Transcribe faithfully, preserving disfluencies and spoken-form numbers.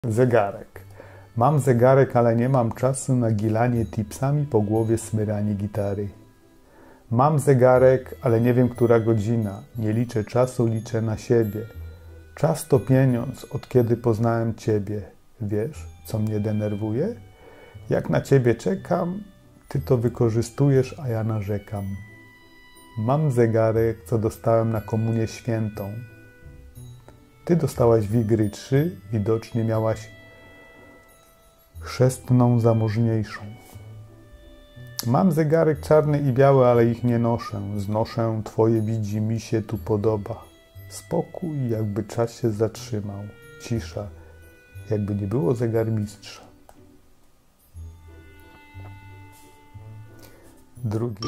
Zegarek. Mam zegarek, ale nie mam czasu na gilanie tipsami po głowie smyranie gitary. Mam zegarek, ale nie wiem, która godzina. Nie liczę czasu, liczę na siebie. Czas to pieniądz, od kiedy poznałem Ciebie. Wiesz, co mnie denerwuje? Jak na Ciebie czekam, Ty to wykorzystujesz, a ja narzekam. Mam zegarek, co dostałem na komunię świętą. Ty dostałaś wigry trzy, widocznie miałaś chrzestną zamożniejszą. Mam zegarek czarny i biały, ale ich nie noszę. Znoszę Twoje, widzi mi się tu podoba. Spokój, jakby czas się zatrzymał. Cisza, jakby nie było zegarmistrza. Drugi.